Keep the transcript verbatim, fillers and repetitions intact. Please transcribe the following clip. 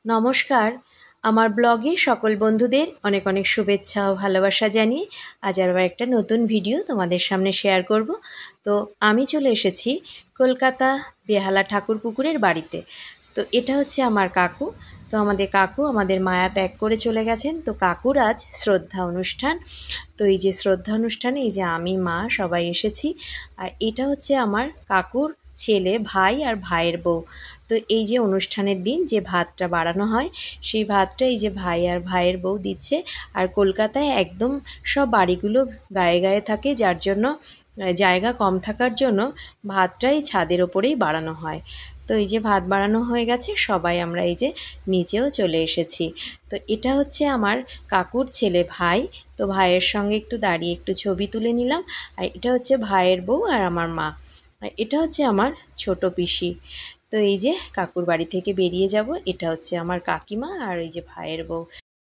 নমস্কার, আমার ব্লগে সকল বন্ধুদের অনেক অনেক শুভেচ্ছা ও ভালোবাসা জানিয়ে আজ আবার একটা নতুন ভিডিও তোমাদের সামনে শেয়ার করব। তো আমি চলে এসেছি কলকাতা বেহালা ঠাকুরপুকুরের বাড়িতে। তো এটা হচ্ছে আমার কাকু। তো আমাদের কাকু আমাদের মায়া ত্যাগ করে চলে গেছেন। তো কাকুর আজ শ্রদ্ধা অনুষ্ঠান। তো এই যে শ্রদ্ধা অনুষ্ঠানে এই যে আমি মা সবাই এসেছি। আর এটা হচ্ছে আমার কাকুর ছেলে, ভাই আর ভাইয়ের বউ। তো এই যে অনুষ্ঠানের দিন যে ভাতটা বাড়ানো হয় সেই ভাতটা এই যে ভাই আর ভাইয়ের বউ দিচ্ছে। আর কলকাতায় একদম সব বাড়িগুলো গায়ে গায়ে থাকে, যার জন্য জায়গা কম থাকার জন্য ভাতটাই ছাদের ওপরেই বাড়ানো হয়। তো এই যে ভাত বাড়ানো হয়ে গেছে, সবাই আমরা এই যে নিচেও চলে এসেছি। তো এটা হচ্ছে আমার কাকুর ছেলে ভাই। তো ভাইয়ের সঙ্গে একটু দাঁড়িয়ে একটু ছবি তুলে নিলাম। আর এটা হচ্ছে ভাইয়ের বউ আর আমার মা। আর এটা হচ্ছে আমার ছোট পিসি। তো এই যে কাকুর বাড়ি থেকে বেরিয়ে যাব, এটা হচ্ছে আমার কাকিমা আর এই যে ভাইয়ের বউ।